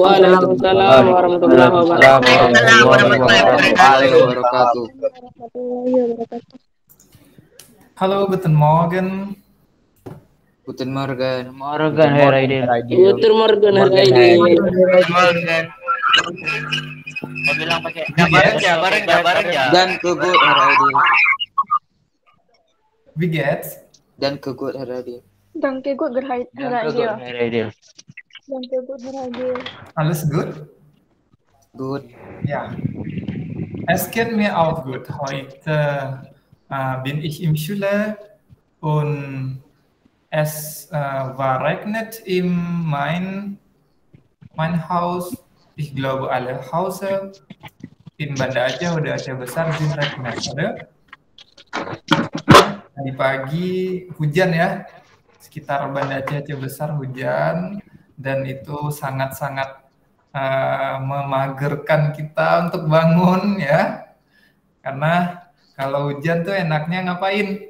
Waalaikumsalam warahmatullahi wabarakatuh. Halo, guten Morgen. Guten Morgen. Herr Aidil. Guten Morgen, Herr Aidil. Saya bilang pakai bareng ya. Dan kegut Herr Aidil. Wie geht's? Dan kegut Herr Aidil. Danke gut, Herr Aidil. Herr Aidil. Danke gut, Herr Aidil. Alles gut? Gut. Ja. Es geht mir auch gut. Heute bin ich im Schule und es war regnet in mein Haus. Ich glaube alle Hause in Banda Aceh oder Aceh Besar sind regnet, oder? Tadi pagi hujan ya, sekitar Banda Aceh Besar hujan dan itu sangat-sangat memagerkan kita untuk bangun ya, karena kalau hujan tuh enaknya ngapain?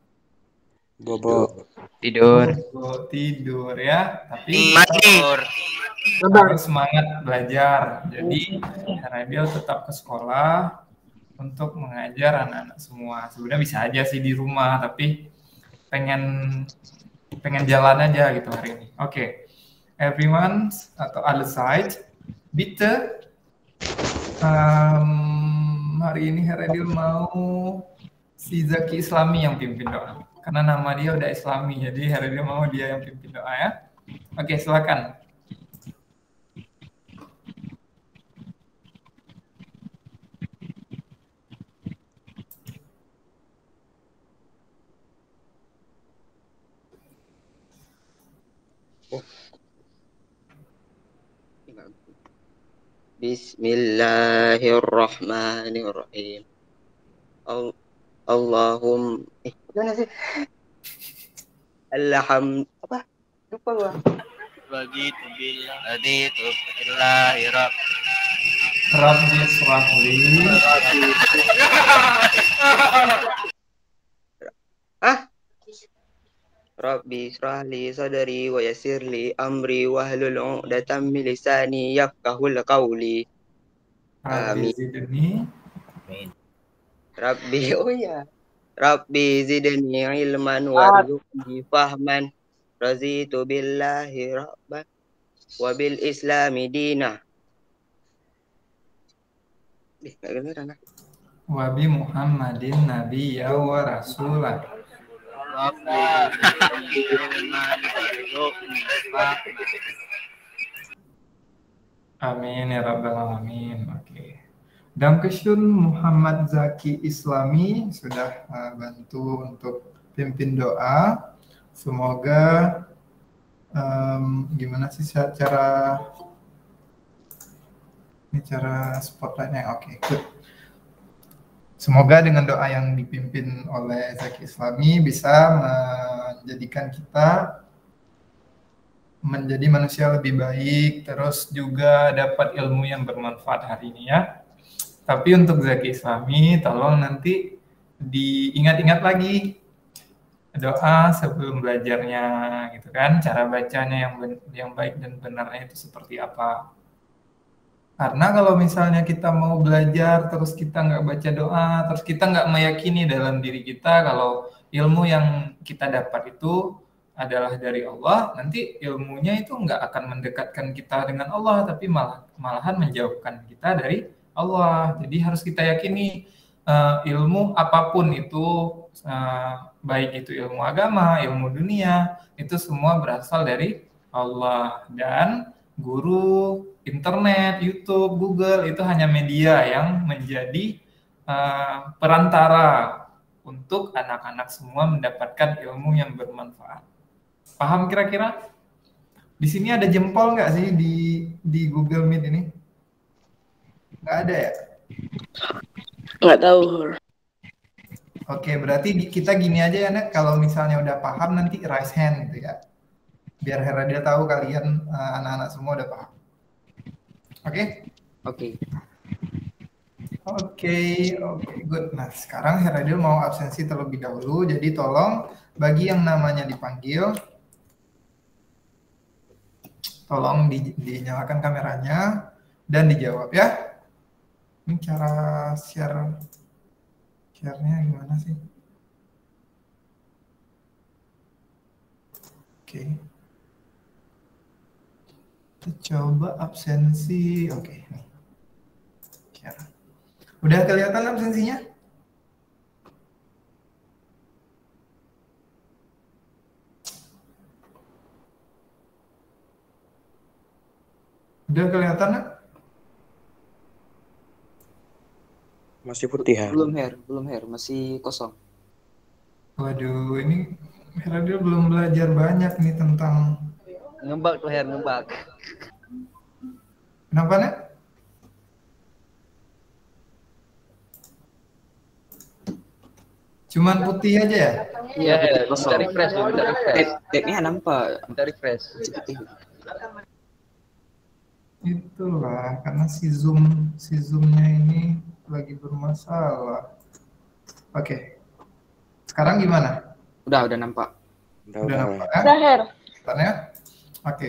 Bobo. Tidur. Tidur ya, tapi Tidur. harus semangat belajar. Jadi Herr Aidil tetap ke sekolah untuk mengajar anak-anak semua. Sebenarnya bisa aja sih di rumah, tapi pengen jalan aja gitu hari ini. Oke. Everyone atau allezeit, bitte. Hari ini Herr Aidil mau si Zaki Islami yang pimpin doa. Karena nama dia udah Islami, jadi Herr Aidil mau dia yang pimpin doa ya. Oke, silakan. Bismillahirrahmanirrahim. Gimana sih? Lupa gua. Raditu billahi Rabbi shrah li. Rabbi shrah li sadri wa yassir li amri wahlul 'uqdatam min lisani yafqahul qawli. Rabbi zidni. Rabbi zidni ilman warzuqni fahman. Raditu billahi rabban wa bil islami dinah. Wa bi Muhammadin nabiyya wa rasulah. Amin ya rabbal alamin. Oke. Dankeschön Muhammad Zaki Islami sudah bantu untuk pimpin doa. Semoga gimana sih cara spotlightnya? Oke, good. Semoga dengan doa yang dipimpin oleh Zaki Islami bisa menjadikan kita menjadi manusia lebih baik, terus juga dapat ilmu yang bermanfaat hari ini ya. Tapi untuk Zaki Islami, tolong nanti diingat-ingat lagi doa sebelum belajarnya, gitu kan? Cara bacanya yang baik dan benarnya itu seperti apa? Karena kalau misalnya kita mau belajar terus kita nggak baca doa, terus kita nggak meyakini dalam diri kita kalau ilmu yang kita dapat itu adalah dari Allah, nanti ilmunya itu nggak akan mendekatkan kita dengan Allah, tapi malahan menjauhkan kita dari Allah. Jadi harus kita yakini ilmu apapun itu, baik itu ilmu agama, ilmu dunia, itu semua berasal dari Allah. Dan guru, internet, YouTube, Google itu hanya media yang menjadi perantara untuk anak-anak semua mendapatkan ilmu yang bermanfaat. Paham kira-kira? Di sini ada jempol nggak sih di Google Meet ini? Nggak ada ya? Nggak tahu. Oke, berarti kita gini aja ya, Nek. Kalau misalnya udah paham nanti raise hand gitu ya. Biar Herr Aidil tahu kalian anak-anak semua udah paham. Oke? Oke, good. Nah, sekarang Herr Aidil mau absensi terlebih dahulu, jadi tolong bagi yang namanya dipanggil, tolong dinyalakan kameranya dan dijawab ya. Ini cara share-nya gimana sih? Oke. Kita coba absensi. Oke, nih. Share. Udah kelihatan absensinya? Udah kelihatan nggak? Masih putih ya? Belum Her, masih kosong. Waduh, ini Heradil belum belajar banyak nih tentang Ngebak tuh Her, ngebak. kenapa nih? Cuman putih aja ya? Iya, putih minta kosong. refresh dulu, minta refresh. Tab-nya nampak. Minta refresh. Putih. Itulah karena si zoomnya ini lagi bermasalah. Oke. Sekarang gimana? Udah nampak. Udah nampak ya? Udah, Her. Tanya? Oke.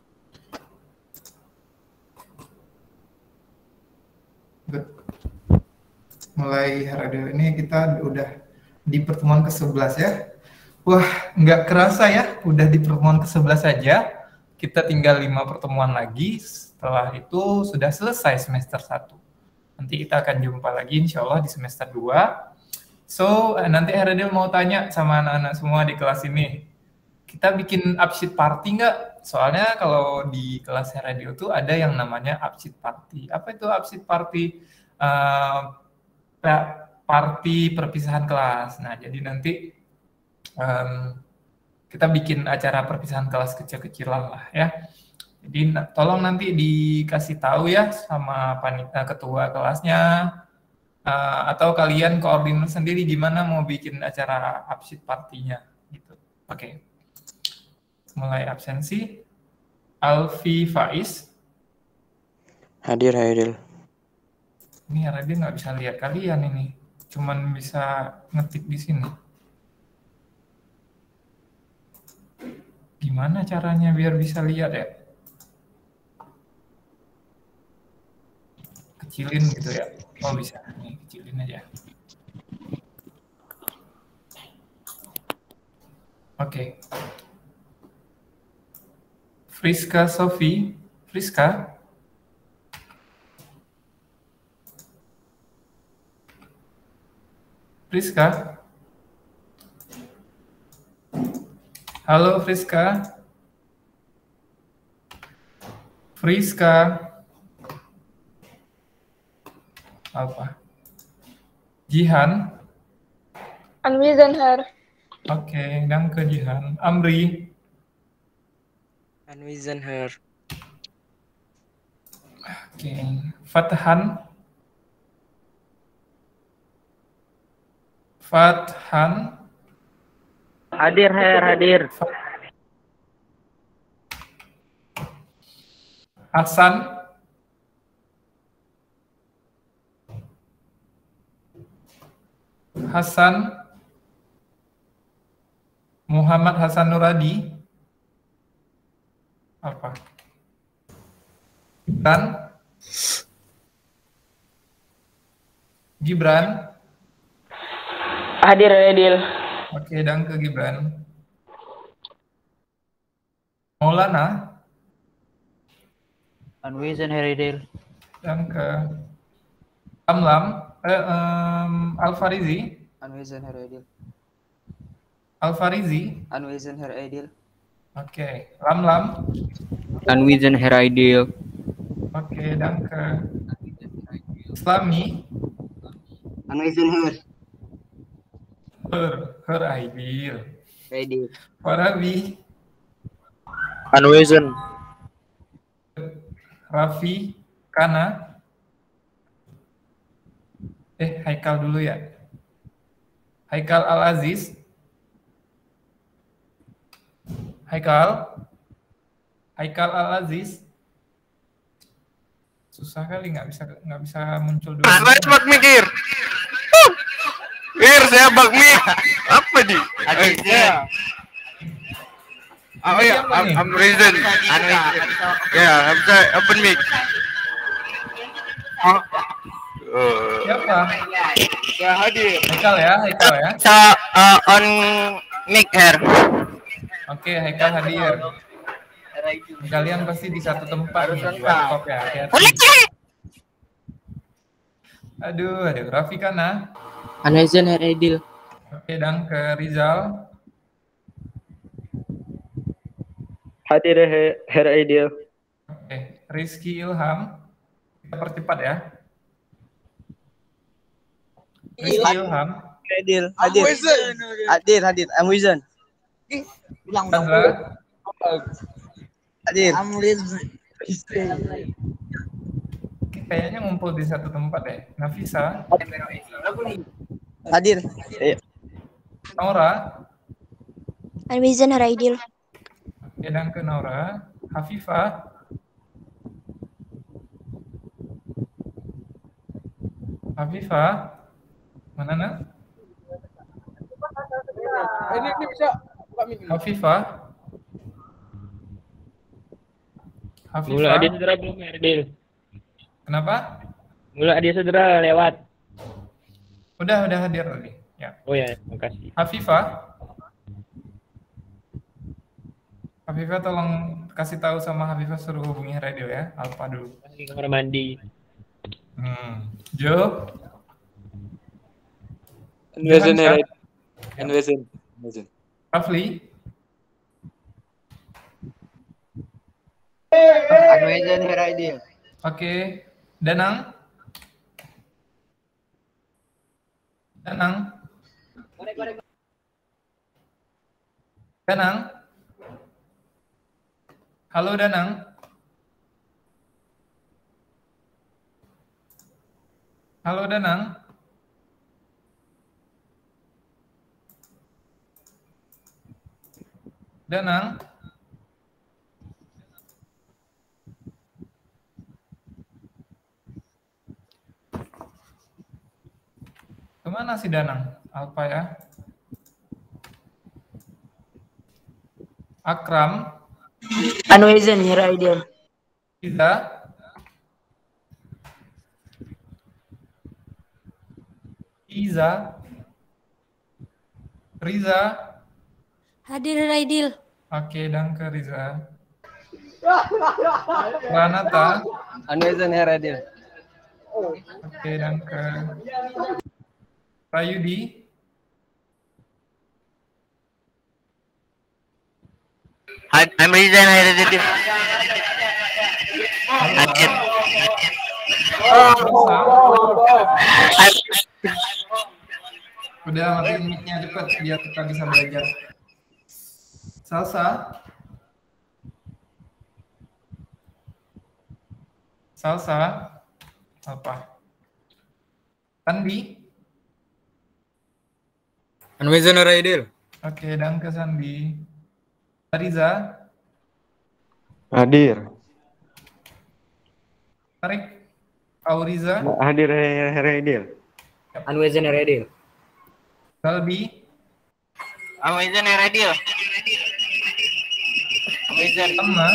Good. Mulai hari ini kita udah di pertemuan ke-11 ya. Wah, nggak kerasa ya, udah di pertemuan ke-11 saja. Kita tinggal 5 pertemuan lagi. Setelah itu sudah selesai semester 1. Nanti kita akan jumpa lagi insya Allah di semester 2. So, nanti Heradil mau tanya sama anak-anak semua di kelas ini. Kita bikin upsheet party nggak? Soalnya kalau di kelas Heradil tuh ada yang namanya upsheet party. Apa itu upsheet party? Party perpisahan kelas. Nah, jadi nanti kita bikin acara perpisahan kelas kecil-kecilan lah ya. Jadi tolong nanti dikasih tahu ya sama ketua kelasnya atau kalian koordinir sendiri gimana mau bikin acara upsheet party-nya gitu. Oke. Mulai absensi. Alfi Faiz. Hadir. Ini Heradil nggak bisa lihat kalian ini. Cuman bisa ngetik di sini. Gimana caranya biar bisa lihat ya? Kecilin gitu ya. Oh bisa, nih kecilin aja. Oke. Friska Sofi, Friska. Halo Friska. Apa? Jihan. Anwesend, Her. Oke, danke Jihan. Amri. Anwesend Her. Oke, Fathan. Hadir Her, hadir. Hasan. Muhammad Hasan Nuradi. Apa? Gibran. Hadir Heradil. Oke, danke Gibran. Maulana. Anwesend Heradil. Danke. Lamlam. Alfarizi. Anwesend Heradil. Alfarizi. Oke. Lamlam. Anwesend Heradil. Oke, danke. Islami. Anwesend Her. Her Aidil. Ready. Farabi. Anwesend. Raffi. Kana. Haikal dulu ya. Haikal Al-Aziz. Haikal Al-Aziz. Susah kali nggak bisa muncul dulu. Saya bak mikir. Saya bak mik. Apa di? Oh yeah, I'm reason. Yeah, I'm sorry. Open mic. Siapa? Ya hadir. Haikal ya. So, on mic here. Oke, Haikal hadir. Kalian pasti di satu tempat nih, di laptop ya. Hati-hati. Aduh, Raffi Kana. Anwesen Herr Aidil. Oke, dan ke Rizal. Hadir Herr Aidil. Oke, Rizky Ilham. Kita percepat ya. Rizky Ilham. Aidil, hadir. Amwizan. Sandra. Hadir. Kayaknya ngumpul di satu tempat ya. Nafisa. Hadir. Naura. Anwesen Herr Aidil. Oke, dan ke Naura. Hafifah. Hafifah. Mana nak? Ini bisa. Hafifah. Mula dia saudara belum Herr Aidil. Kenapa? Mula dia saudara lewat. Udah hadir tadi. Ya. Oh ya, makasih. Hafifah. Hafifah tolong kasih tahu sama Hafifah suruh hubungi radio ya. Alfa dulu. Masih kamar mandi. Jo. Anwesen. Rafli. Anwesen Herr Aidil. Oke. Danang. Halo Danang. Kemana si Danang? Alfa ya. Akram. Anwesen Herr Aidil. Riza. Hadir Herr Aidil. Oke, dan ke Riza. Ranata. Anwesen Herr Aidil. Oke, dan ke Rayudi. I'm reason Hereditif. Udah matiin mic-nya cepet biar kita bisa belajar. Salsa. Apa? Sandi. Anwesen Herr Aidil. Oke, dan ke Sandi. Riza. Hadir. Tarik. Auriza. Hadir Herr Aidil. Anwesen Herr Aidil. Salbi. Amazon radio. Amazon.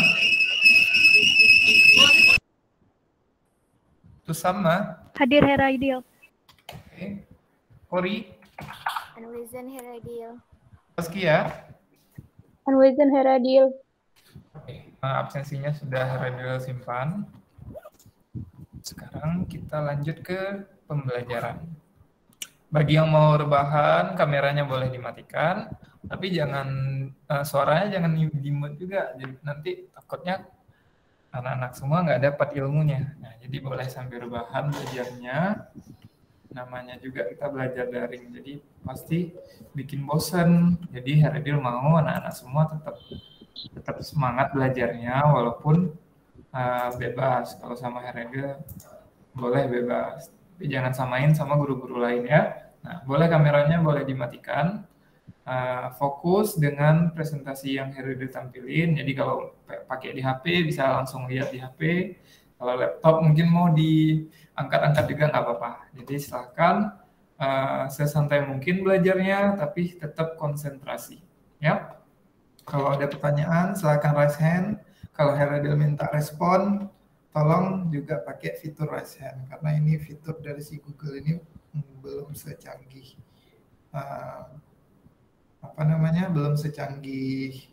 Sama. Hadir Herr Aidil. Oke. Kori. Anwesen Herr Aidil. Saskia. Anwesen Herr Aidil. Oke. Absensinya sudah radio simpan. Sekarang kita lanjut ke pembelajaran. Bagi yang mau rebahan, kameranya boleh dimatikan, tapi jangan suaranya jangan di-mute juga. Jadi nanti takutnya anak-anak semua nggak dapat ilmunya. Nah, jadi boleh sambil rebahan belajarnya. Namanya juga kita belajar daring, jadi pasti bikin bosen. Jadi Heredil mau anak-anak semua tetap semangat belajarnya, walaupun bebas. Kalau sama Heredil boleh bebas, tapi jangan samain sama guru-guru lain ya. Nah, boleh kameranya boleh dimatikan. Fokus dengan presentasi yang Heredil tampilin. Jadi kalau pakai di HP bisa langsung lihat di HP. Kalau laptop mungkin mau diangkat-angkat juga nggak apa-apa. Jadi silahkan sesantai mungkin belajarnya, tapi tetap konsentrasi. Ya. Kalau ada pertanyaan, silakan raise hand. Kalau Heradil minta respon, tolong juga pakai fitur raise hand. Karena ini fitur dari si Google ini belum secanggih, belum secanggih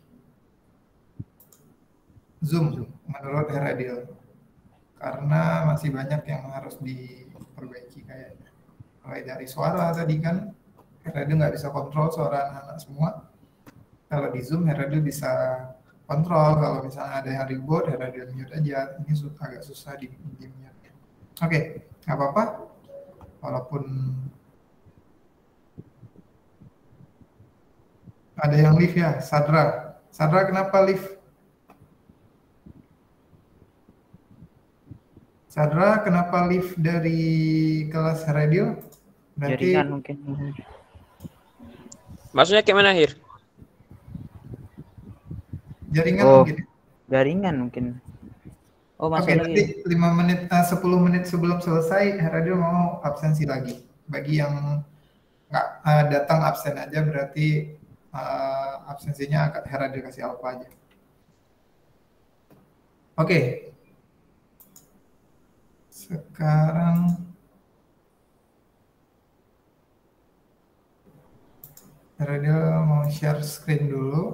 Zoom menurut Heradil. Karena masih banyak yang harus diperbaiki kayaknya. Mulai dari suara tadi kan, Heradil nggak bisa kontrol suara anak-anak semua. Kalau di Zoom, Heradil bisa kontrol. Kalau misalnya ada yang ribut, Heradil mute aja. Ini agak susah di mute. Oke, nggak apa-apa. Walaupun ada yang live ya, Sadra. Sadra kenapa live? Sadra kenapa live dari kelas Heradil? Jaringan mungkin. Maksudnya kayak mana, Hir? Jaringan mungkin. Jaringan mungkin. Oh, masuk lagi. Nanti 10 menit sebelum selesai, Heradil mau absensi lagi. Bagi yang nggak datang absen aja, berarti absensinya Heradil kasih alpha aja. Oke. Sekarang Heradil mau share screen dulu.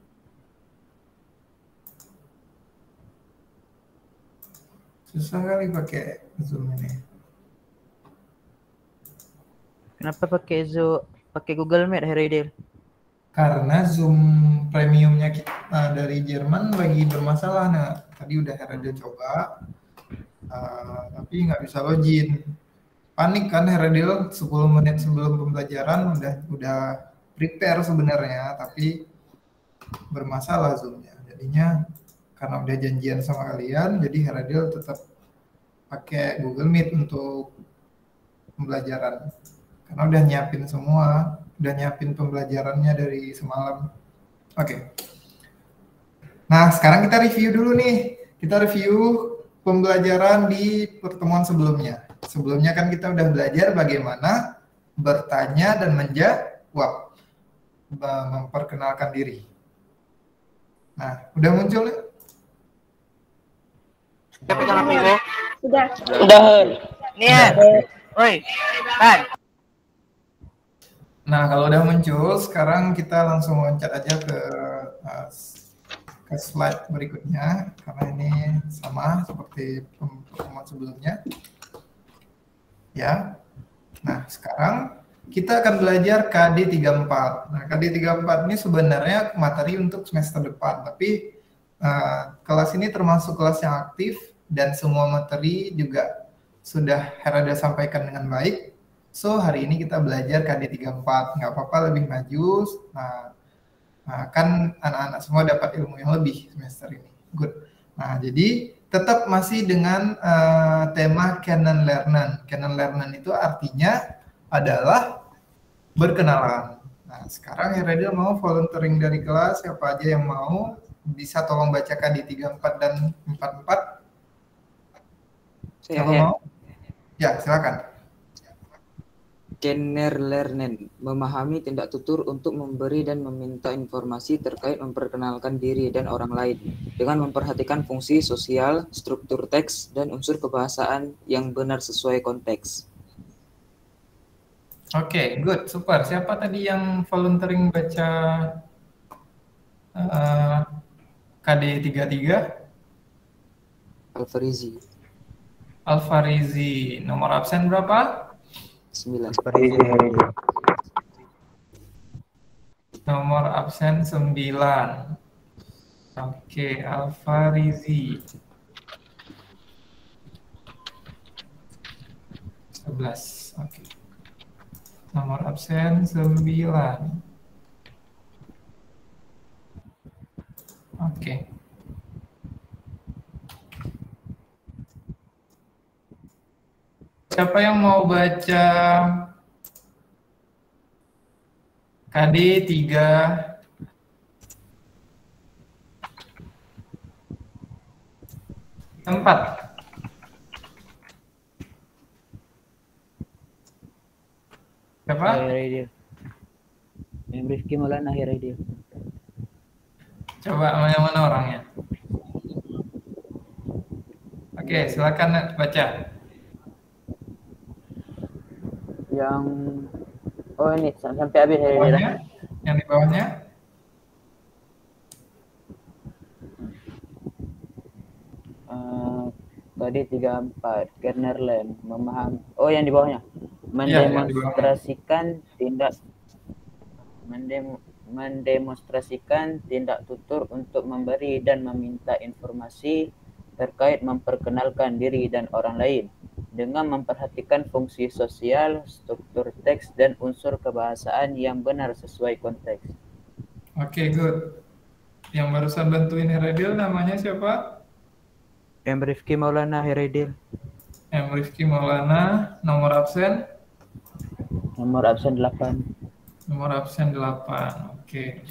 Susah kali pakai Zoom ini. Kenapa pakai Zoom? Pakai Google Meet, Heradil? Karena Zoom premiumnya kita dari Jerman lagi bermasalah. Nah, tadi udah Heradil coba, tapi nggak bisa login. Panik kan Heradil 10 menit sebelum pembelajaran udah prepare sebenarnya, tapi bermasalah Zoom-nya. Jadinya karena udah janjian sama kalian, jadi Heradil tetap pakai Google Meet untuk pembelajaran. Karena udah nyiapin semua, udah nyiapin pembelajarannya dari semalam. Oke. Nah, sekarang kita review dulu nih. Kita review pembelajaran di pertemuan sebelumnya. Sebelumnya kan kita udah belajar bagaimana bertanya dan menjawab, memperkenalkan diri. Nah, udah muncul ya? Udah. Nih, woi, kan. Nah, kalau udah muncul, sekarang kita langsung loncat aja ke slide berikutnya, karena ini sama seperti pertemuan sebelumnya. Ya. Nah, sekarang kita akan belajar KD34. Nah, KD34 ini sebenarnya materi untuk semester depan, tapi kelas ini termasuk kelas yang aktif dan semua materi juga sudah Heradil sampaikan dengan baik. So, hari ini kita belajar KD34. Nggak apa-apa lebih maju. Nah, kan anak-anak semua dapat ilmu yang lebih semester ini. Good. Nah, jadi tetap masih dengan tema Canon Lernen. Canon Lernen itu artinya adalah berkenalan. Nah, sekarang Heradil mau volunteering dari kelas. Siapa aja yang mau, bisa tolong bacakan di 34 dan 44. Siapa mau? Ya, silakan. Kennenlernen, memahami tindak tutur untuk memberi dan meminta informasi terkait memperkenalkan diri dan orang lain dengan memperhatikan fungsi sosial, struktur teks, dan unsur kebahasaan yang benar sesuai konteks. Oke, good, super. Siapa tadi yang volunteering baca KD33? Alfarizi. Nomor absen berapa? 9. Nomor absen 9. Oke, Alfarizi. 11. Oke. Nomor absen 9. Oke. Siapa yang mau baca KD 3 4? Siapa? Heradil. Yang Rifki Maulana Heradil. Coba yang mana orangnya? Oke, silakan baca. Yang ini sampai habis ya. Bawahnya, yang di bawahnya. Tadi 34 Kernerland memahami. Oh, yang di bawahnya. Iya, yang di bawahnya. Mendemonstrasikan tindak tutur untuk memberi dan meminta informasi terkait memperkenalkan diri dan orang lain dengan memperhatikan fungsi sosial, struktur teks, dan unsur kebahasaan yang benar sesuai konteks. Oke, good. Yang barusan bantuin Heredil namanya siapa? M. Rifki Maulana Heredil. M. Rifki Maulana, nomor absen? Nomor absen 8. Nomor absen 8, oke.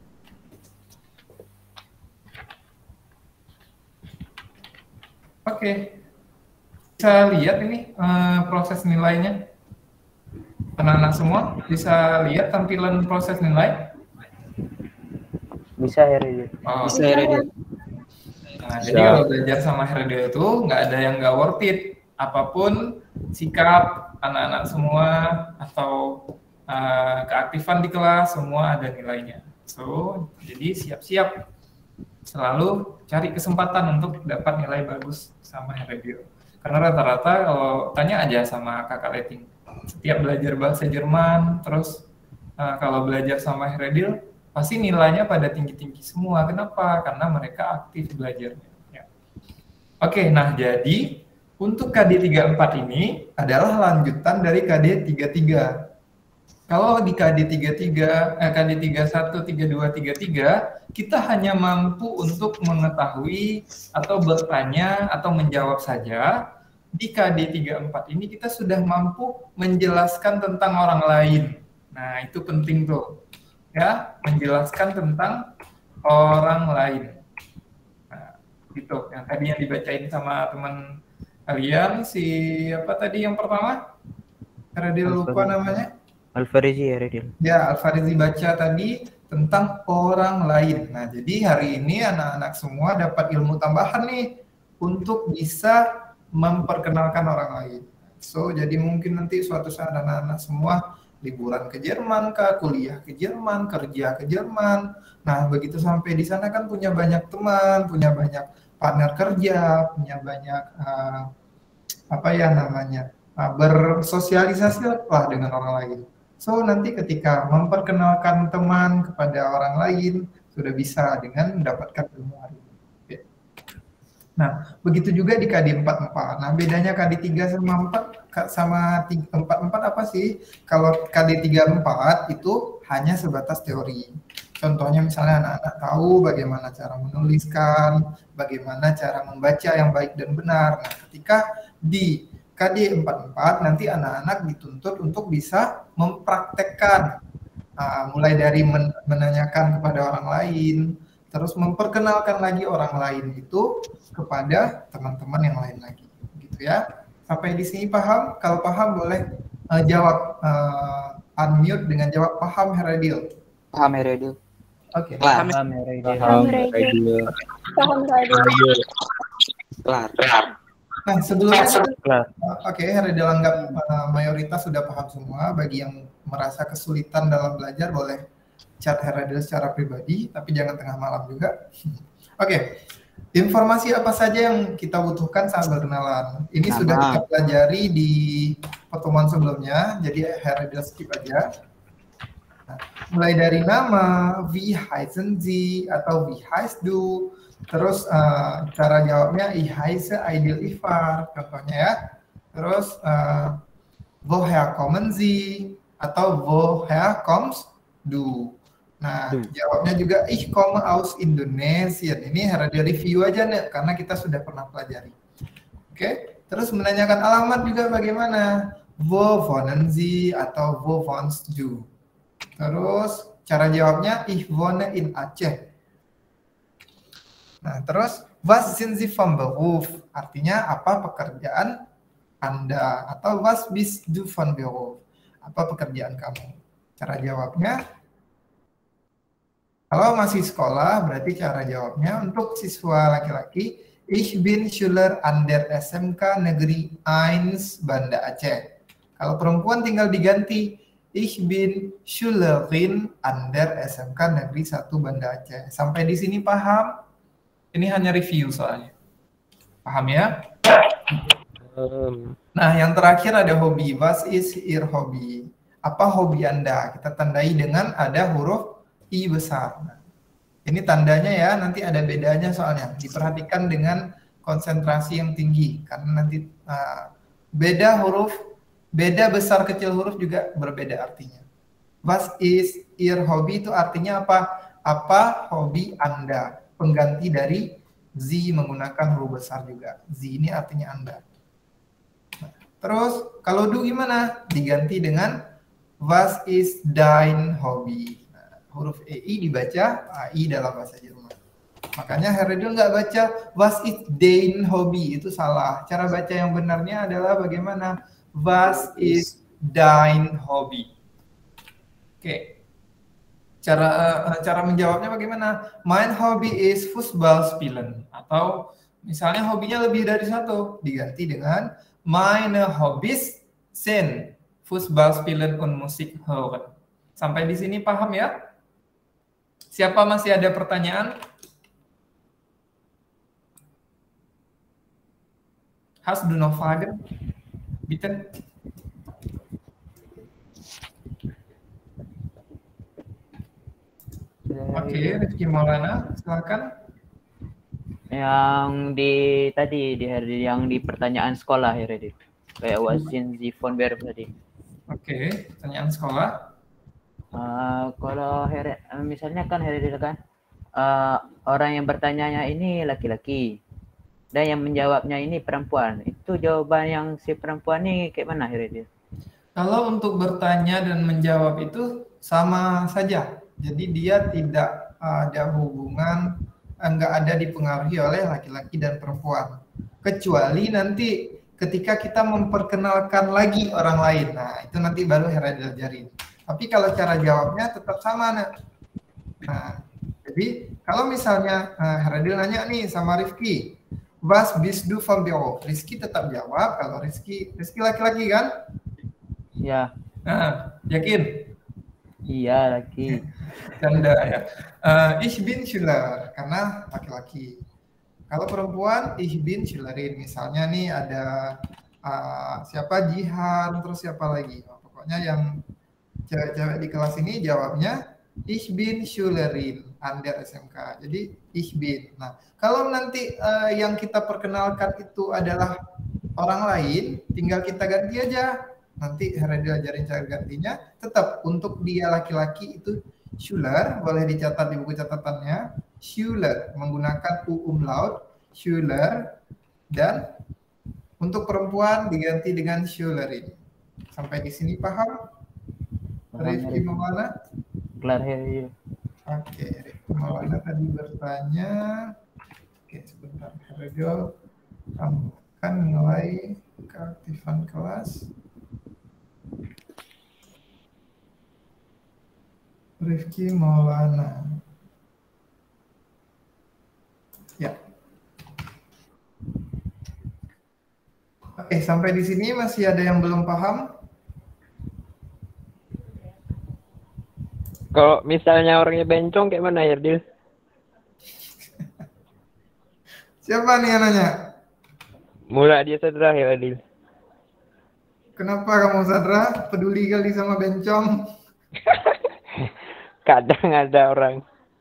Oke, bisa lihat ini proses nilainya. Anak-anak semua bisa lihat tampilan proses nilai? Bisa Heredil. Oh, Bisa Heredil. nah, jadi kalau belajar sama Heredil itu nggak ada yang nggak worth it. Apapun sikap anak-anak semua atau keaktifan di kelas, semua ada nilainya. So, jadi siap-siap selalu cari kesempatan untuk dapat nilai bagus sama Heredil. Karena rata-rata kalau tanya aja sama kakak Leting, setiap belajar bahasa Jerman, terus kalau belajar sama Heredil, pasti nilainya pada tinggi-tinggi semua. Kenapa? Karena mereka aktif belajarnya. Ya. Oke, nah jadi untuk KD 34 ini adalah lanjutan dari KD 33. Kalau di KD 31, 32, 33, kita hanya mampu untuk mengetahui atau bertanya atau menjawab saja. Di KD 34 ini kita sudah mampu menjelaskan tentang orang lain. Nah, itu penting tuh. Ya, menjelaskan tentang orang lain. Nah, gitu. Yang tadi yang dibacain sama teman kalian, siapa tadi yang pertama? Heredil lupa namanya. Alfarizi Heredil. Ya, Alfarizi baca tadi tentang orang lain. Nah, jadi hari ini anak-anak semua dapat ilmu tambahan nih untuk bisa memperkenalkan orang lain. So, jadi mungkin nanti suatu saat anak-anak semua liburan ke Jerman, kuliah ke Jerman, kerja ke Jerman. Nah, begitu sampai di sana kan punya banyak teman, punya banyak partner kerja, punya banyak bersosialisasi lah dengan orang lain. So, nanti ketika memperkenalkan teman kepada orang lain, sudah bisa dengan mendapatkan ilmu hari ini. Oke. Nah, begitu juga di KD 44. Nah, bedanya KD 3 sama 44 apa sih? Kalau KD 34 itu hanya sebatas teori. Contohnya misalnya anak-anak tahu bagaimana cara menuliskan, bagaimana cara membaca yang baik dan benar. Nah, ketika di KD 44 nanti anak-anak dituntut untuk bisa mempraktekkan, mulai dari menanyakan kepada orang lain, terus memperkenalkan lagi orang lain itu kepada teman-teman yang lain lagi, gitu ya. Sampai di sini paham? Kalau paham boleh jawab, unmute dengan jawab paham Heredil. Paham Heredil. Oke. Paham Heredil. Paham Heredil. Kelar. Nah, sebelumnya oke, Heredil anggap mayoritas sudah paham semua. Bagi yang merasa kesulitan dalam belajar boleh chat Heredil secara pribadi, tapi jangan tengah malam juga. Oke. Informasi apa saja yang kita butuhkan saat berkenalan? Ini sudah kita pelajari di pertemuan sebelumnya, jadi Heredil skip aja. Nah, mulai dari nama, wie heißen Sie atau wie heißt du, terus cara jawabnya ich heiße Aidil Ifar, contohnya ya. Terus woher kommen Sie atau woher kommst du. Nah, jawabnya juga ich komme aus Indonesia. Ini Heredil review aja nih, karena kita sudah pernah pelajari. Oke, terus menanyakan alamat juga bagaimana? Wo wohnen Sie atau wo wohnst du? Terus cara jawabnya ich wohne in Aceh. Nah, terus was sind Sie vom Beruf? Artinya apa pekerjaan Anda? Atau was bist du von Beruf? Apa pekerjaan kamu? Cara jawabnya Kalau masih sekolah, berarti cara jawabnya untuk siswa laki-laki, Ich bin Schüler an der SMK Negeri 1 Banda Aceh. Kalau perempuan tinggal diganti, Ich bin Schülerin an der SMK Negeri 1 Banda Aceh. Sampai di sini paham? Ini hanya review soalnya. Paham ya? Nah, yang terakhir ada hobi. Was ist Ihr Hobby? Apa hobi Anda? Kita tandai dengan ada huruf I besar. Nah, ini tandanya ya, nanti ada bedanya soalnya. Diperhatikan dengan konsentrasi yang tinggi. Karena nanti beda huruf, beda besar kecil huruf juga berbeda artinya. Was ist Ihr Hobby itu artinya apa? Apa hobi Anda? Pengganti dari Sie menggunakan huruf besar juga. Sie ini artinya Anda. Nah, terus kalau du gimana? Diganti dengan Was ist dein Hobby? Huruf EI dibaca AI dalam bahasa Jerman. Makanya Heredil nggak baca was is dein Hobby, itu salah. Cara baca yang benarnya adalah bagaimana? Was is dein Hobby? Oke. Cara menjawabnya bagaimana? Mein Hobby is Fußball spielen. Atau misalnya hobinya lebih dari satu, diganti dengan meine Hobbys sind Fußball spielen und Musik hören. Sampai di sini paham ya? Siapa masih ada pertanyaan? Hast du noch Fragen? Bitte. Oke, Rizky Maulana, silakan. Yang yang di pertanyaan sekolah ya, Redit. Kayak wasin Zifon Ber tadi. Oke, pertanyaan sekolah. Kalau misalnya kan Heredil kan orang yang bertanyanya ini laki-laki dan yang menjawabnya ini perempuan. Itu jawaban yang si perempuan ini kayak mana Heredil? Kalau untuk bertanya dan menjawab itu sama saja. Jadi dia tidak ada hubungan, enggak ada dipengaruhi oleh laki-laki dan perempuan. Kecuali nanti ketika kita memperkenalkan lagi orang lain. Nah, itu nanti baru Heredil ajarin. Tapi kalau cara jawabnya tetap sama, nah. Jadi kalau misalnya Heredil nanya nih sama Rifki, was bist du vom Beruf? Rizky tetap jawab kalau Rizky laki-laki kan? Ya. Yakin? Iya, laki. Canda ya. Ich bin Schüler karena laki-laki. Kalau perempuan, ich bin Schülerin. Misalnya nih ada siapa Jihan, terus siapa lagi? Pokoknya yang cewek-cewek di kelas ini jawabnya Ich bin Schülerin an der SMK. Jadi ich bin. Nah, kalau nanti yang kita perkenalkan itu adalah orang lain, tinggal kita ganti aja. Nanti Heredil ajarin cara gantinya. Tetap untuk dia laki-laki itu Schüler, boleh dicatat di buku catatannya. Schüler menggunakan U umlaut, Schüler, dan untuk perempuan diganti dengan Schülerin. Sampai di sini paham? Rifki Maulana? Kelar ya. Oke, Rifki Maulana tadi bertanya. Oke, sebentar. Heredil akan mulai keaktifan kelas. Rifki Maulana. Ya. Oke, sampai di sini masih ada yang belum paham? Kalau misalnya orangnya bencong kayak mana, Heredil? Siapa nih yang nanya? Mula dia Sadra, Heredil. Kenapa kamu Sadra peduli kali sama bencong? Kadang ada orang.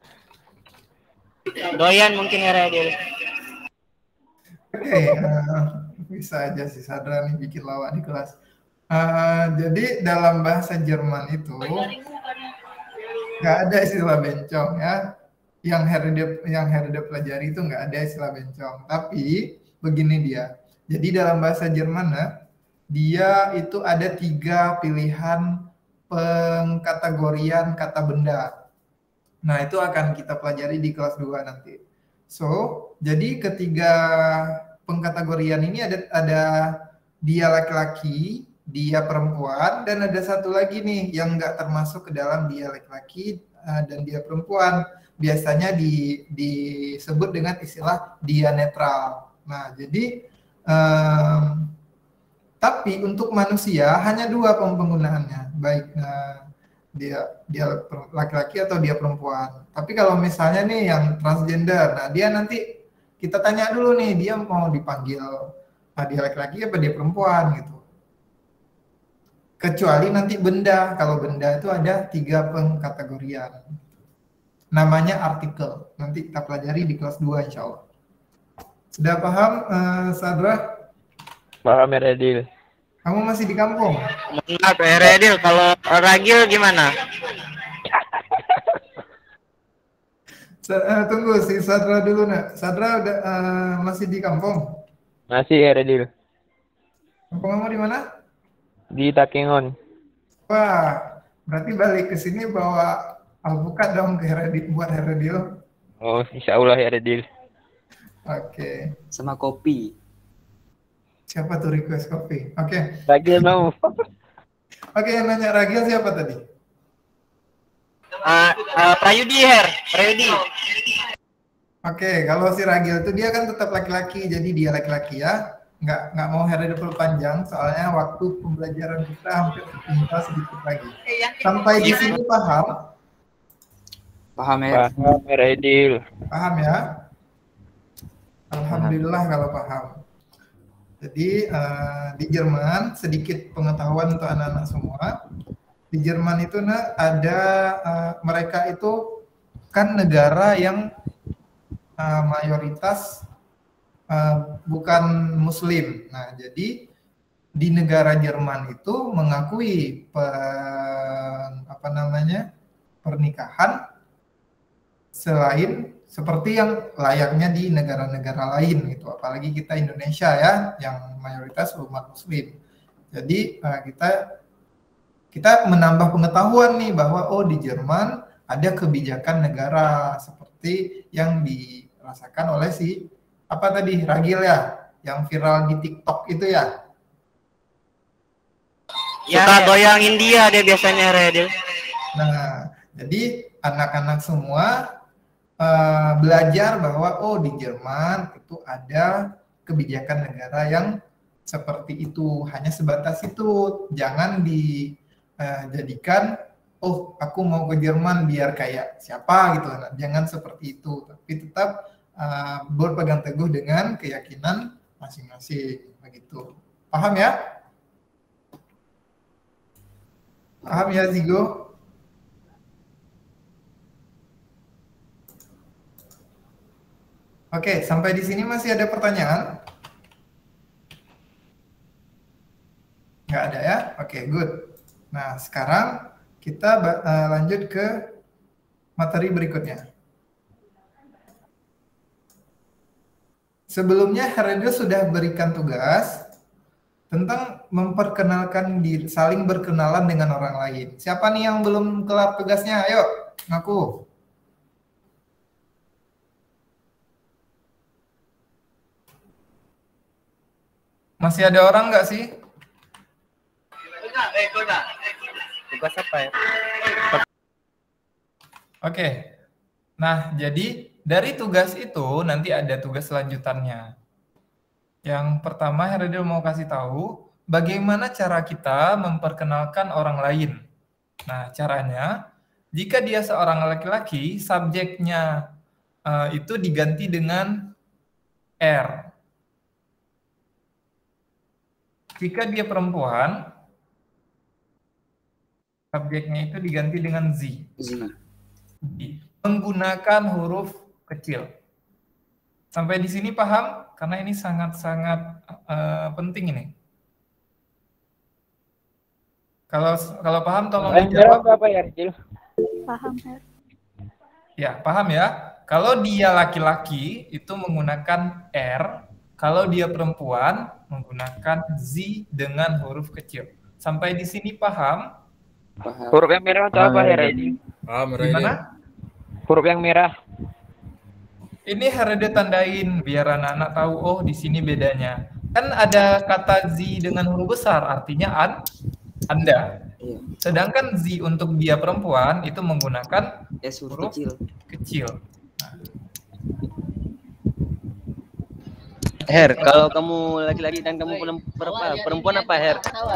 Doyan mungkin Heredil. Oke, bisa aja sih Sadra nih bikin lawak di kelas. Jadi dalam bahasa Jerman itu nggak ada istilah bencong ya. Yang Heredil pelajari itu nggak ada istilah bencong. Tapi begini dia. Jadi dalam bahasa Jerman dia itu ada 3 pilihan pengkategorian kata benda. Nah, itu akan kita pelajari di kelas 2 nanti. So, jadi ketiga pengkategorian ini ada dia laki-laki, dia perempuan, dan ada satu lagi nih yang nggak termasuk ke dalam dia laki-laki dan dia perempuan. biasanya disebut dengan istilah dia netral. Nah, jadi tapi untuk manusia hanya dua penggunaannya, baik dia laki-laki atau dia perempuan. Tapi kalau misalnya nih yang transgender, nah dia nanti kita tanya dulu nih, dia mau dipanggil dia laki-laki apa dia perempuan gitu. Kecuali nanti benda, kalau benda itu ada 3 pengkategorian. Namanya artikel, nanti kita pelajari di kelas 2 insya Allah. Sudah paham, Sadra? Paham, Heradil. Kamu masih di kampung? Maaf, Heradil, kalau Ragil gimana? Tunggu si Sadra dulu, nak. Sadra udah masih di kampung? Masih, Heradil. Kampung kamu di mana? Di Takengon. Wah, berarti balik ke sini bawa alpukat dong ke Heradil, buat Heradil. Oh, insya Allah, Heradil. Oke. Sama kopi. Siapa tuh request kopi? Oke. Ragil mau. Oke, yang nanya Ragil siapa tadi? Prayudi, Prayudi. Oke, kalau si Ragil itu dia kan tetap laki-laki, jadi dia laki-laki ya. Nggak mau Heradil panjang, soalnya waktu pembelajaran kita hampir tinggal sedikit lagi. Sampai di sini paham? Paham ya? Paham, Heradil. Paham ya? Alhamdulillah kalau paham. Jadi di Jerman, sedikit pengetahuan untuk anak-anak semua. Di Jerman itu ada mereka itu kan negara yang mayoritas bukan Muslim. Nah, jadi di negara Jerman itu mengakui pernikahan selain seperti yang layaknya di negara-negara lain gitu. Apalagi kita Indonesia ya, yang mayoritas umat Muslim. Jadi kita menambah pengetahuan nih bahwa oh di Jerman ada kebijakan negara seperti yang dirasakan oleh si apa tadi Ragil ya, yang viral di TikTok itu ya. Suka goyangin dia biasanya, Redil. Nah, jadi anak-anak semua belajar bahwa oh di Jerman itu ada kebijakan negara yang seperti itu, hanya sebatas itu. Jangan dijadikan oh aku mau ke Jerman biar kayak siapa gitu. Nah, jangan seperti itu, tapi tetap berpegang teguh dengan keyakinan masing-masing begitu. Paham ya? Paham ya Zigo? Oke, sampai di sini masih ada pertanyaan? Nggak ada ya? Oke, good. Nah, sekarang kita lanjut ke materi berikutnya. Sebelumnya Heradil sudah berikan tugas tentang memperkenalkan diri, saling berkenalan dengan orang lain. Siapa nih yang belum kelar tugasnya? Ayo, ngaku. Masih ada orang nggak sih? Tugas apa ya? Oke. Nah, jadi dari tugas itu nanti ada tugas lanjutannya. Yang pertama Heradil mau kasih tahu bagaimana cara kita memperkenalkan orang lain. Nah, caranya jika dia seorang laki-laki, subjeknya itu diganti dengan R. Jika dia perempuan, subjeknya itu diganti dengan Z. Menggunakan huruf kecil. Sampai di sini paham? Karena ini sangat-sangat penting ini. Kalau paham tolong dijawab. Apa ya, Ragil? Paham, Her. Ya, paham ya. Kalau dia laki-laki itu menggunakan R, kalau dia perempuan menggunakan Z dengan huruf kecil. Sampai di sini paham? Paham. Huruf yang merah atau apa, Heradil? Gimana? Huruf yang merah. Ini Heradil tandain biar anak-anak tahu oh di sini bedanya. Kan ada kata Z dengan huruf besar artinya Anda. Iya. Sedangkan Z untuk dia perempuan itu menggunakan S huruf huruf kecil. kecil. Her, kalau kamu laki-laki dan kamu perempuan apa, Her?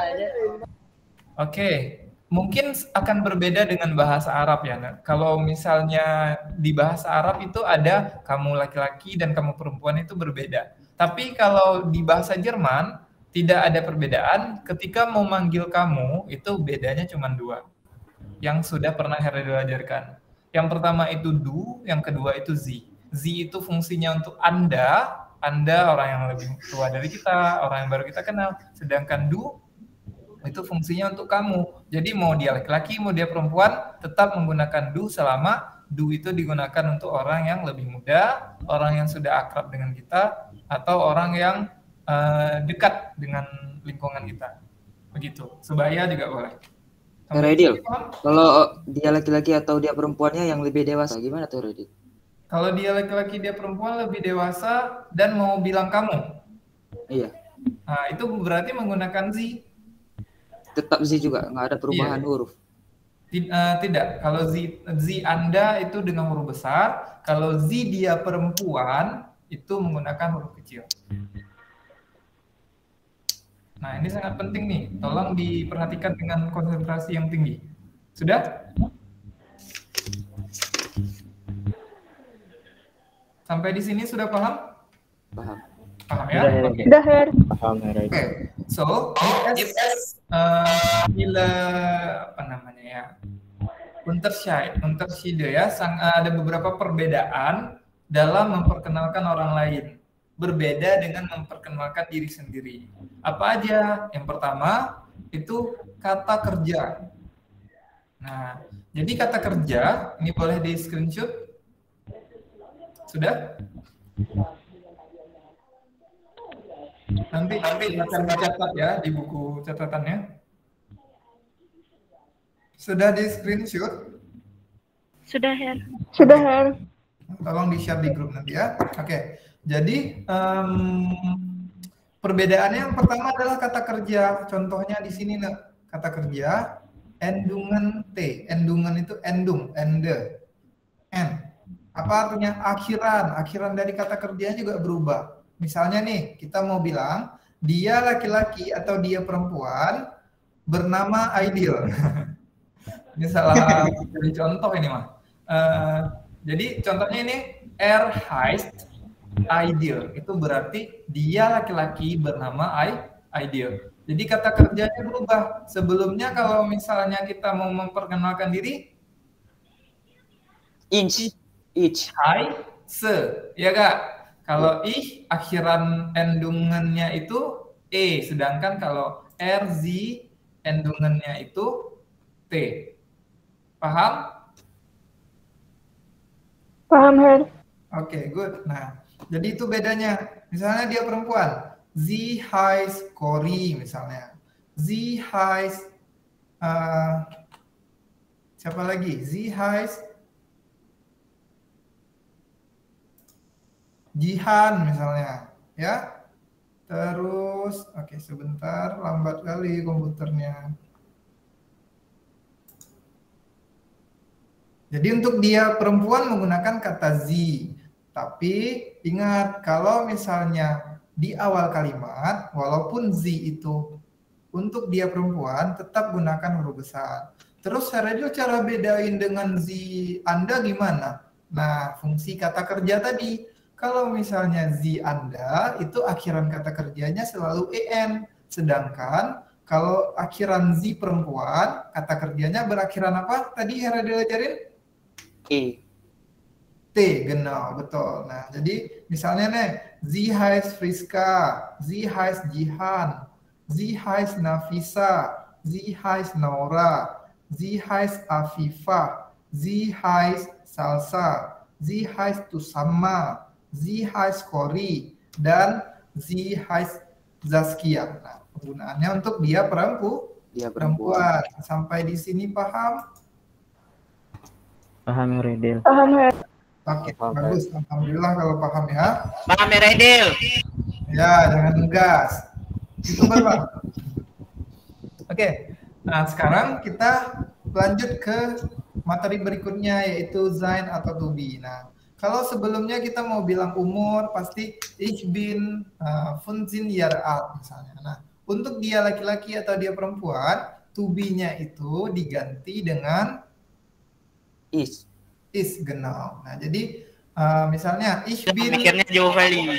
Oke, mungkin akan berbeda dengan bahasa Arab ya. Nak. Kalau misalnya di bahasa Arab itu ada kamu laki-laki dan kamu perempuan itu berbeda. Tapi kalau di bahasa Jerman tidak ada perbedaan. Ketika mau manggil kamu itu bedanya cuma dua. Yang sudah pernah Heradil ajarkan. Yang pertama itu du, yang kedua itu zi. Zi itu fungsinya untuk Anda orang yang lebih tua dari kita, orang yang baru kita kenal. Sedangkan du itu fungsinya untuk kamu. Jadi mau dia laki-laki, mau dia perempuan, tetap menggunakan du selama du itu digunakan untuk orang yang lebih muda, orang yang sudah akrab dengan kita, atau orang yang dekat dengan lingkungan kita. Begitu. Sebaya juga boleh. Heradil, kalau dia laki-laki atau dia perempuannya yang lebih dewasa, gimana tuh Heradil? Kalau dia laki-laki, dia perempuan lebih dewasa dan mau bilang kamu. Iya. Nah, itu berarti menggunakan zi. Tetap Z juga, nggak ada perubahan huruf. Tidak. Kalau Z Anda itu dengan huruf besar. Kalau Z dia perempuan itu menggunakan huruf kecil. Nah, ini sangat penting nih. Tolong diperhatikan dengan konsentrasi yang tinggi. Sudah? Sampai di sini sudah paham? Paham. Paham ya? Sudah, Her. Paham, Heradil. Oke. So, bila apa namanya ya? Unterschiede ya, ada beberapa perbedaan dalam memperkenalkan orang lain. Berbeda dengan memperkenalkan diri sendiri. Apa aja? Yang pertama itu kata kerja. Nah, jadi kata kerja ini boleh di screenshot. Sudah? Nanti akan dicatat ya di buku catatannya. Sudah di screenshot? Sudah, Her. Sudah, Her. Tolong di-share di grup nanti ya. Oke. Jadi perbedaannya yang pertama adalah kata kerja. Contohnya di sini kata kerja endungan T. Endungan itu endung, ende, n. Apa artinya? Akhiran. Akhiran dari kata kerjanya juga berubah. Misalnya nih, kita mau bilang dia laki-laki atau dia perempuan bernama Aidil. Ini salah jadi contoh ini mah. Jadi contohnya ini heißt Aidil. Itu berarti dia laki-laki bernama Aidil. Jadi kata kerjanya berubah. Sebelumnya kalau misalnya kita mau memperkenalkan diri, ich, hai, se, ya Kak? Kalau ich, akhiran endungannya itu e, sedangkan kalau sie, endungannya itu t. Paham? Paham, Her. Oke, good. Nah, jadi itu bedanya. Misalnya dia perempuan, sie heißt Cory misalnya. Sie heißt siapa lagi? Sie heißt Jihan misalnya, ya. Terus, oke sebentar, lambat kali komputernya. Jadi untuk dia perempuan menggunakan kata zi. Tapi ingat, kalau misalnya di awal kalimat, walaupun zi itu untuk dia perempuan, tetap gunakan huruf besar. Terus Heradil cara bedain dengan zi Anda gimana? Nah, fungsi kata kerja tadi. Kalau misalnya zi Anda, itu akhiran kata kerjanya selalu en. Sedangkan kalau akhiran zi perempuan, kata kerjanya berakhiran apa? Tadi Heradil ajarin? E. T, genau, betul. Nah, jadi misalnya nih, sie heißt Friska, sie heißt Jihan, sie heißt Nafisa, sie heißt Nora, sie heißt Afifah, sie heißt Salsa, sie heißt Tusama, sie heißt Cory, dan sie heißt Zaskia. Nah, penggunaannya untuk dia perempuan. Sampai di sini paham? Paham, Heradil. Paham, Her. Oke, bagus. Alhamdulillah kalau paham ya. Paham Heradil. Ya, jangan ngegas. Itu Bapak. Oke, Nah, sekarang kita lanjut ke materi berikutnya, yaitu sein atau to be. Nah, kalau sebelumnya kita mau bilang umur, pasti ich bin 15 Jahre alt misalnya. Nah, untuk dia laki-laki atau dia perempuan, to be-nya itu diganti dengan Is. is, genau. Nah, jadi misalnya ich bin Mikirnya jauh kali.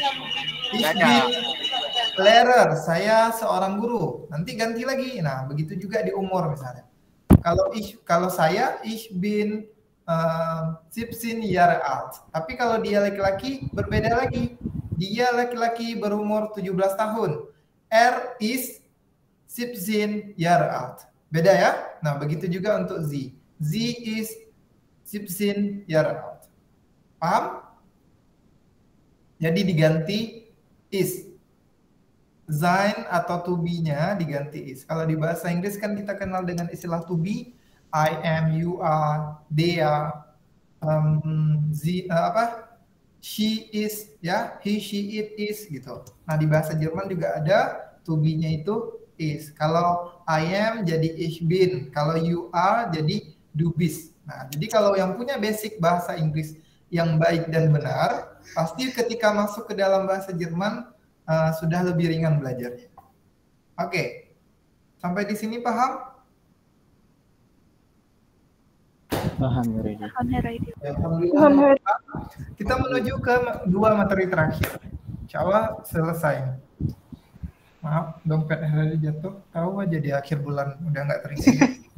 Lehrer, saya seorang guru. Nanti ganti lagi. Nah, begitu juga di umur misalnya. Kalau saya ich bin 17 Jahre alt. Tapi kalau dia laki-laki berbeda lagi. Dia laki-laki berumur 17 tahun. Is 17 Jahre alt. Beda ya? Nah, begitu juga untuk sie. Sie is 17 Jahre alt. Paham? Jadi diganti is. Sein atau to be-nya diganti is. Kalau di bahasa Inggris kan kita kenal dengan istilah to be. I am, you are, they are, she is, ya, he, she, it is gitu. Nah, di bahasa Jerman juga ada to be-nya itu is. Kalau I am jadi ich bin. Kalau you are jadi du bist. Nah, jadi kalau yang punya basic bahasa Inggris yang baik dan benar, pasti ketika masuk ke dalam bahasa Jerman sudah lebih ringan belajarnya. Oke. Sampai di sini paham? Paham, Raidil. Alhamdulillah. Kita menuju ke dua materi terakhir. Insya Allah selesai. Maaf, dompet Heradi jatuh. Tahu aja di akhir bulan udah nggak terisi.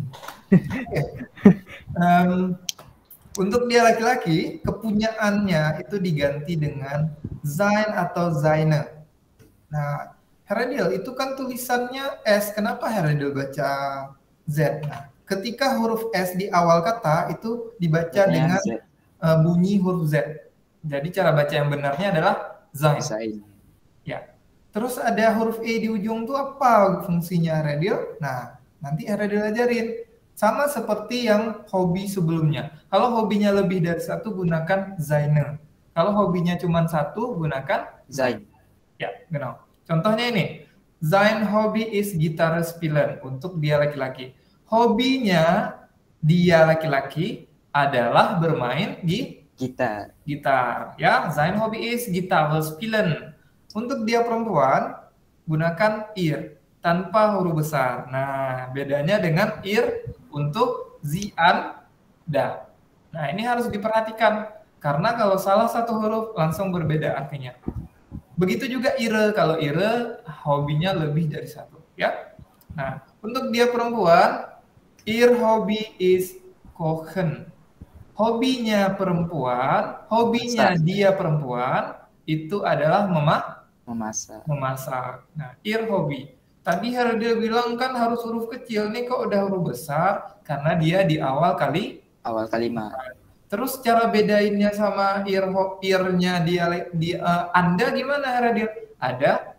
Untuk dia laki-laki, kepunyaannya itu diganti dengan sein atau seine. Nah, Heradil, itu kan tulisannya S. Kenapa Heradil baca Z? Nah, ketika huruf S di awal kata itu dibaca dengan bunyi huruf Z. Jadi cara baca yang benarnya adalah sein. Ya. Terus ada huruf E di ujung itu apa fungsinya Heradil? Nah, nanti Heradil ajarin. Sama seperti yang hobi sebelumnya. Kalau hobinya lebih dari satu, gunakan seine. Kalau hobinya cuma satu, gunakan sein. Ya, genau. Contohnya ini. Sein Hobby is Gitarre spielen. Untuk dia laki-laki. Hobinya dia laki-laki adalah bermain gitar. Ya, sein Hobby is Gitarre spielen. Untuk dia perempuan, gunakan ihr tanpa huruf besar. Nah, bedanya dengan ihr untuk sie, an, da. Nah, ini harus diperhatikan karena kalau salah satu huruf langsung berbeda artinya. Begitu juga ihre, kalau ihre hobinya lebih dari satu, ya. Nah, untuk dia perempuan, ihr Hobby is kochen. Hobinya perempuan, hobinya dia perempuan itu adalah memasak. Nah, ihr Hobby. Tadi Heradil bilang kan harus huruf kecil, nih kok udah huruf besar karena dia di awal kalimat. Terus cara bedainnya sama ir-nya Anda gimana Heradil? Ada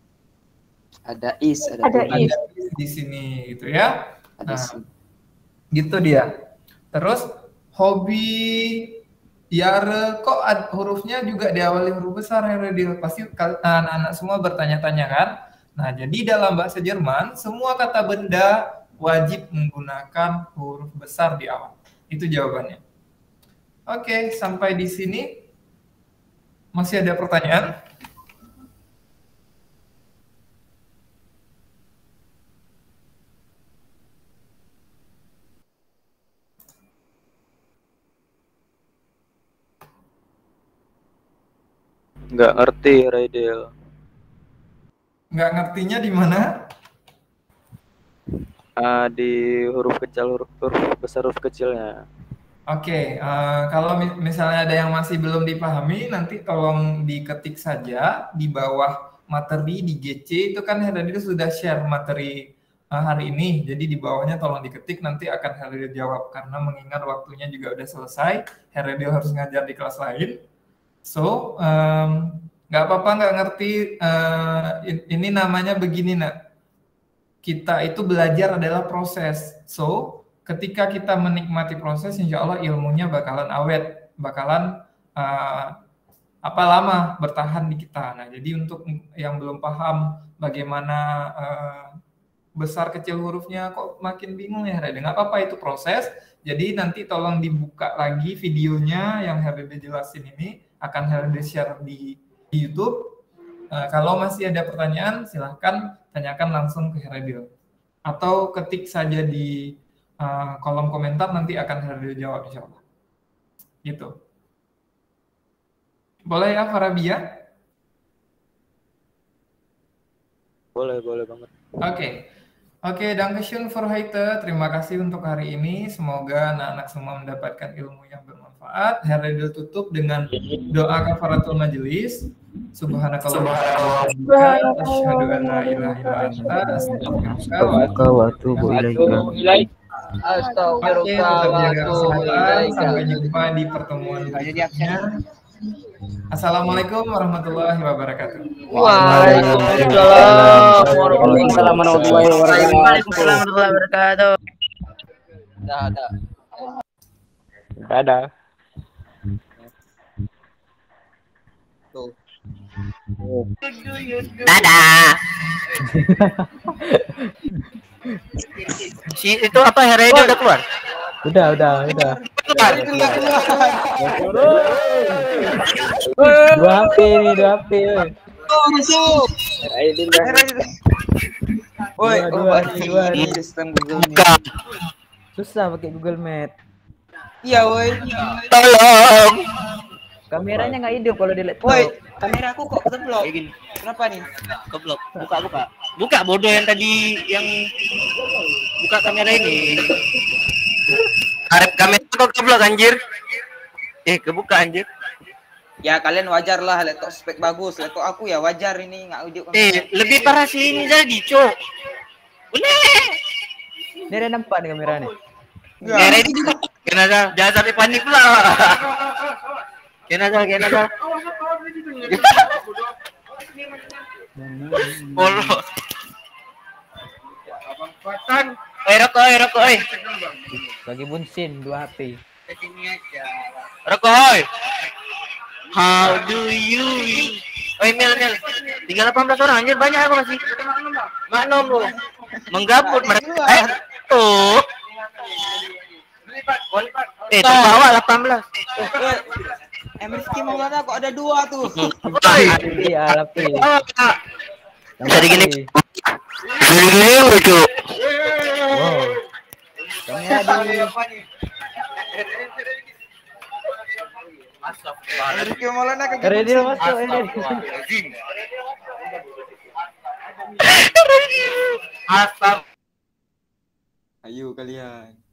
is di sini gitu ya. Nah, gitu dia. Terus hobi Jahre kok hurufnya juga diawali huruf besar Heradil? Pasti anak-anak semua bertanya-tanya kan? Nah, jadi dalam bahasa Jerman semua kata benda wajib menggunakan huruf besar di awal. Itu jawabannya. Oke, sampai di sini masih ada pertanyaan? Nggak ngerti, Raidil. Nggak ngertinya di mana? Di huruf kecil, huruf besar, huruf kecilnya. Oke, kalau misalnya ada yang masih belum dipahami, nanti tolong diketik saja di bawah materi di GC, itu kan Heradil sudah share materi hari ini, jadi di bawahnya tolong diketik, nanti akan Heradil jawab, karena mengingat waktunya juga udah selesai, Heradil harus ngajar di kelas lain. So, nggak apa-apa nggak ngerti, ini namanya begini nak, kita itu belajar adalah proses, so, ketika kita menikmati proses, insya Allah ilmunya bakalan awet, bakalan lama bertahan di kita. Nah, jadi untuk yang belum paham bagaimana besar kecil hurufnya kok makin bingung ya Heredil. Nggak apa-apa, itu proses. Jadi nanti tolong dibuka lagi videonya yang Heredil jelasin ini, akan Heredil share di YouTube. Kalau masih ada pertanyaan, silahkan tanyakan langsung ke Heredil. Atau ketik saja di kolom komentar, nanti akan Heredil jawab insya Allah. Gitu. Boleh ya Farabia? Boleh banget. Oke, Dankeschön für heute. Terima kasih untuk hari ini. Semoga anak-anak semua mendapatkan ilmu yang bermanfaat. Heredil tutup dengan doa kafaratul majelis. Subhanakallahumma asyhadu an la ilaha illa anta astaghfiruka wa atubu ilaik. Oke, tetap jaga kesehatan. Sampai jumpa di pertemuan berikutnya. Assalamualaikum warahmatullahi wabarakatuh. Waalaikumsalam warahmatullahi wabarakatuh. Dadah. Dadah. Si itu apa Heredil udah keluar? Udah. Dua HP. Woi, dua. sistem Google Meet. Susah pakai Google Meet. Iya, woi. Tolong. Kameranya nggak hidup kalau di laptop. Woi, kameraku kok keblok. Kenapa nih? Keblok. Buka bodoh yang tadi yang buka kamera ini. Kamera kok keblok anjir. Kebuka anjir. Ya kalian wajar lah, laptop spek bagus. Laptop aku ya wajar ini nggak audio. Lebih parah sih ini jadi, Cok. Ini ada nampak nih kameranya. Kenapa? Jangan sampai panik pula. Kenapa? Polo. Rokok. Bagi bunsin 2 HP. Rokok. How do you? Mel. Tinggal 18 orang anjir, banyak aku masih. Maklum lu. Menggabut mereka. Tuh. Terbawa 18. Rizky Maulana kok ada 2 tuh. Iya, Lapi. Jadi gini lucu. Wow. Kamera Rizky Maulana ke Heredil masuk ini. Asap. Ayo kalian.